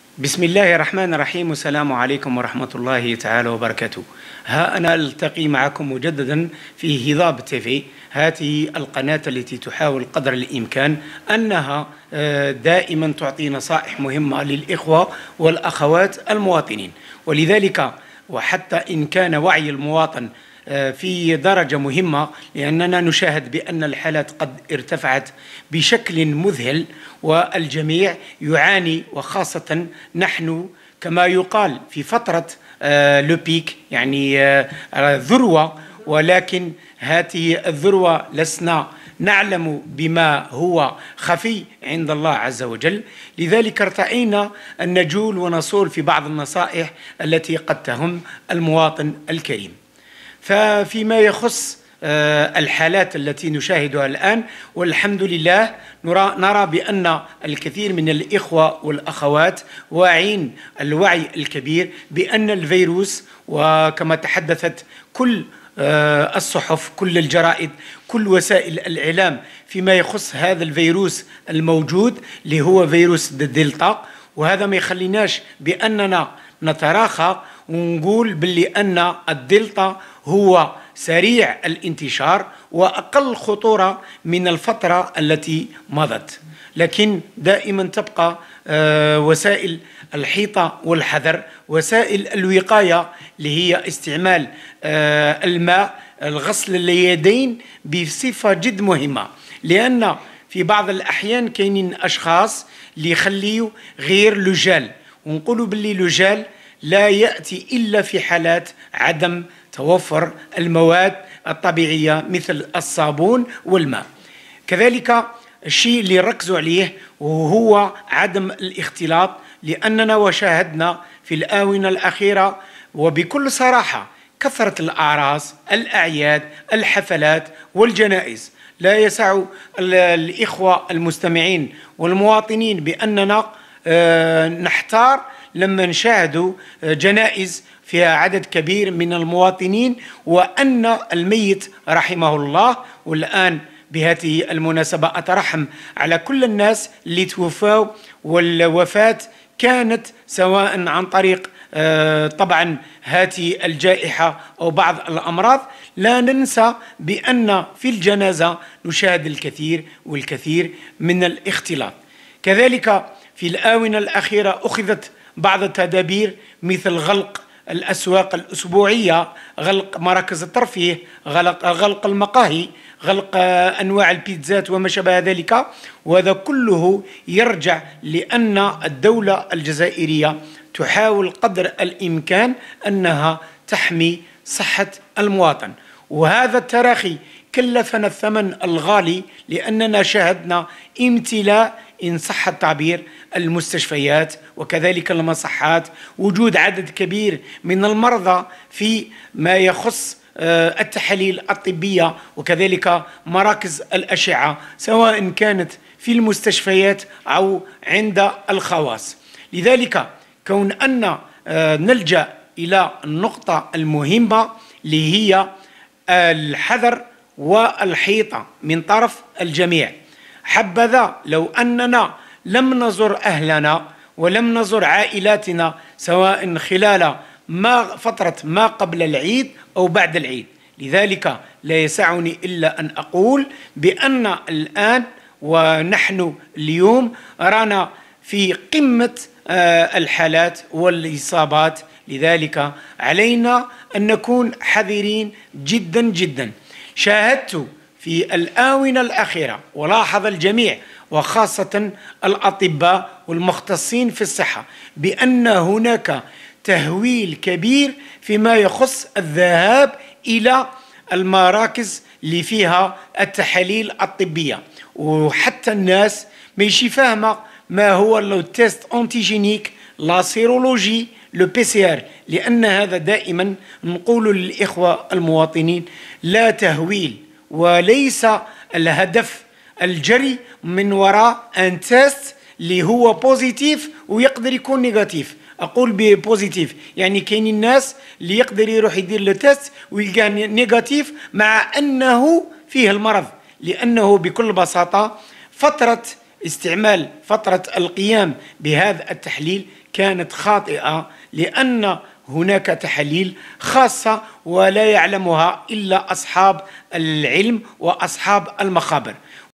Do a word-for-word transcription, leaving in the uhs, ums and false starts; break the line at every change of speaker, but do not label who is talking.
بسم الله الرحمن الرحيم، والسلام عليكم ورحمة الله تعالى وبركاته. ها أنا ألتقي معكم مجددا في هضاب تيفي، هذه القناة التي تحاول قدر الإمكان أنها دائما تعطي نصائح مهمة للإخوة والأخوات المواطنين، ولذلك وحتى إن كان وعي المواطن في درجة مهمة، لأننا نشاهد بأن الحالات قد ارتفعت بشكل مذهل والجميع يعاني، وخاصة نحن كما يقال في فترة لو بيك، يعني ذروة، ولكن هذه الذروة لسنا نعلم بما هو خفي عند الله عز وجل. لذلك ارتأينا أن نجول ونصول في بعض النصائح التي قد تهم المواطن الكريم. ففيما يخص الحالات التي نشاهدها الآن، والحمد لله نرى, نرى بأن الكثير من الإخوة والأخوات واعين الوعي الكبير بأن الفيروس، وكما تحدثت كل الصحف، كل الجرائد، كل وسائل الإعلام فيما يخص هذا الفيروس الموجود اللي هو فيروس الدلتا، وهذا ما يخليناش بأننا نتراخى ونقول باللي أن الدلتا هو سريع الانتشار وأقل خطورة من الفترة التي مضت، لكن دائما تبقى وسائل الحيطة والحذر، وسائل الوقاية اللي هي استعمال الماء، الغسل اليدين بصفة جد مهمة، لأن في بعض الأحيان كاينين أشخاص اللي يخليوا غير لجال، ونقولوا باللي لجال لا يأتي إلا في حالات عدم توفر المواد الطبيعية مثل الصابون والماء. كذلك الشيء اللي ركزوا عليه وهو عدم الاختلاط، لأننا وشاهدنا في الآونة الأخيرة وبكل صراحة كثرة الأعراس، الأعياد، الحفلات والجنائز. لا يسع الإخوة المستمعين والمواطنين بأننا نحتار لما نشاهد جنائز فيها عدد كبير من المواطنين، وأن الميت رحمه الله. والآن بهذه المناسبة أترحم على كل الناس اللي توفوا، والوفاة كانت سواء عن طريق طبعا هذه الجائحة أو بعض الأمراض. لا ننسى بأن في الجنازة نشاهد الكثير والكثير من الاختلاط. كذلك في الآونة الأخيرة أخذت بعض التدابير مثل غلق الأسواق الأسبوعية، غلق مراكز الترفيه، غلق, غلق المقاهي، غلق أنواع البيتزات وما شابه ذلك، وهذا كله يرجع لأن الدولة الجزائرية تحاول قدر الإمكان أنها تحمي صحة المواطن، وهذا التراخي كلفنا الثمن الغالي، لأننا شاهدنا امتلاء إن صح التعبير المستشفيات وكذلك المصحات، وجود عدد كبير من المرضى في ما يخص التحاليل الطبية وكذلك مراكز الأشعة، سواء كانت في المستشفيات أو عند الخواص. لذلك كون أن نلجأ إلى النقطة المهمة اللي هي الحذر والحيطة من طرف الجميع. حبذا لو أننا لم نزر أهلنا ولم نزر عائلاتنا سواء خلال ما فترة ما قبل العيد أو بعد العيد. لذلك لا يسعني إلا أن أقول بأن الآن ونحن اليوم رانا في قمة الحالات والإصابات، لذلك علينا أن نكون حذرين جدا جدا. شاهدت في الآونة الأخيرة ولاحظ الجميع وخاصة الأطباء والمختصين في الصحة بأن هناك تهويل كبير فيما يخص الذهاب إلى المراكز اللي فيها التحاليل الطبية، وحتى الناس ماشي فاهمة ما هو لو تيست أنتيجينيك، لا سيرولوجي، لو بي سي ار، لأن هذا دائما نقول للإخوة المواطنين لا تهويل، وليس الهدف الجري من وراء ان تيست اللي هو بوزيتيف ويقدر يكون نيجاتيف. اقول ببوزيتيف يعني كاين الناس اللي يقدر يروح يدير لو تيست ويلقى نيجاتيف مع انه فيه المرض، لانه بكل بساطه فتره استعمال فترة القيام بهذا التحليل كانت خاطئة، لأن هناك تحاليل خاصة ولا يعلمها إلا أصحاب العلم وأصحاب المخابر.